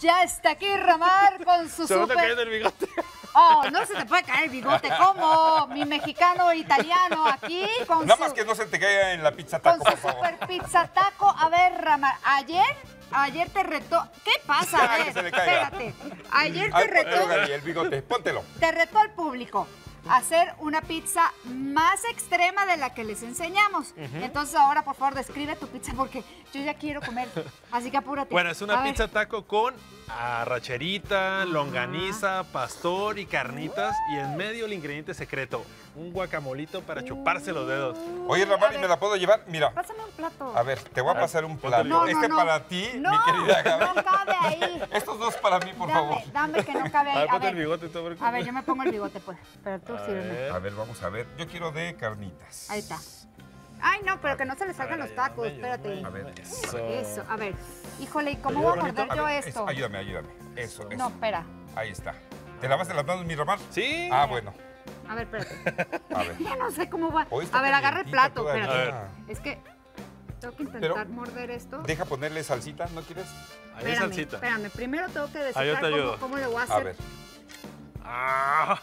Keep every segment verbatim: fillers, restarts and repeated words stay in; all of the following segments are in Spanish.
Ya está aquí Ramar con su Se me está súper... cayendo el bigote. Oh, no se te puede caer el bigote. ¿Cómo? Mi mexicano italiano aquí con Nada su... más que no se te caiga en la pizza Con taco, su por favor. super pizza taco. A ver, Ramar, ayer... Ayer te retó... ¿Qué pasa? A Ay, ver, que se le caiga. espérate. Ayer te Ay, retó... póntelo, Gaby, el bigote, póntelo. Te retó al público a hacer una pizza más extrema de la que les enseñamos. Entonces ahora, por favor, describe tu pizza porque yo ya quiero comer. Así que apúrate. Bueno, es una A ver. pizza taco con arracherita, longaniza, pastor y carnitas. Y en medio el ingrediente secreto, un guacamolito para chuparse los dedos. Oye, Ramar, ¿y me la puedo llevar? Mira, Pásame un plato. a ver, te voy a pasar un plato. No, no, este no. para ti, No, mi querida Gaby. no cabe ahí. Estos dos para mí, por dame, favor. dame que no cabe A ahí. ver, A ponte el ver, bigote. tú, a ver. a ver, yo me pongo el bigote, pues. Pero tú A sírveme. ver. A ver, vamos a ver. Yo quiero de carnitas. Ahí está. Ay, no, pero que no se le salgan los tacos. Ayúdame, Espérate. A ver. Eso. Eso, a ver. Híjole, ¿y cómo voy a morder A yo ver, esto? es- ayúdame, ayúdame. Eso, eso. No, espera. Ahí está. ¿Te lavaste las manos, mi Ramar? Sí. Ah, bueno. A ver, espérate. A ver. Ya no sé cómo va. Hoy está A ver, agarra el calientita plato, todavía. espérate. A ver. Es que tengo que intentar Pero- morder esto. Deja ponerle salsita, ¿no quieres? Ahí hay Espérame, salsita. espérame. Primero tengo que Ah, yo descifrar te cómo, ayudo. cómo le voy a hacer. A ver. Ah.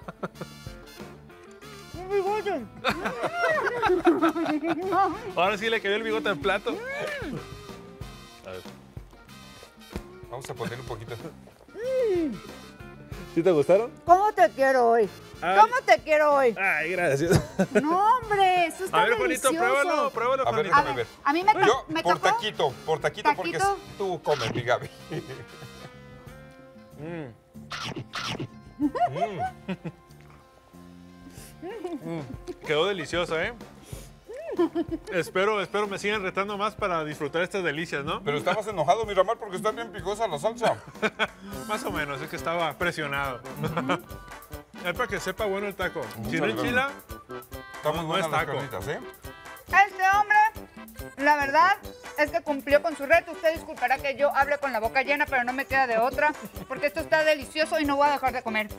Un bigote. Ahora sí le quedó el bigote al plato. A ver. Vamos a ponerle un poquito. ¿Sí te gustaron? ¿Cómo te quiero hoy? Ay. ¿Cómo te quiero hoy? Ay, gracias. No, hombre, eso está A ver, Juanito, delicioso. pruébalo, pruébalo, A ver, Juanito. A déjame ver, ver. a mí me, to- Yo, me por tocó. taquito, por taquito, porque ¿Taquito? es- tú comes, mi Gaby. Mm. Mm. Quedó delicioso, ¿eh? espero, espero me sigan retando más para disfrutar estas delicias, ¿no? Pero estabas enojado, mi Ramar, porque está bien picosa la salsa. Más o menos, es que estaba presionado. Es para que sepa bueno el taco. Si no gracias. enchila, Está muy No buena es las taco. carnitas, ¿eh? Este hombre, la verdad es que cumplió con su reto. Usted disculpará que yo hable con la boca llena, pero no me queda de otra, porque esto está delicioso y no voy a dejar de comer.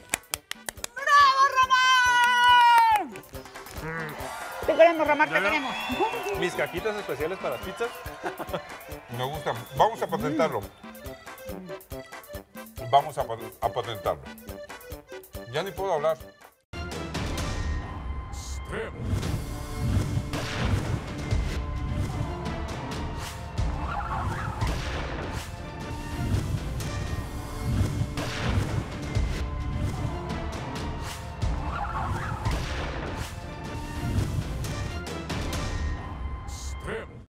¡Bravo, Ramar! Te queremos, Ramar, te Ya, ya. queremos. mis cajitas especiales para pizzas. Me gusta. Vamos a patentarlo. Vamos a, pa- a patentarlo. Ya ni puedo hablar. Extremo.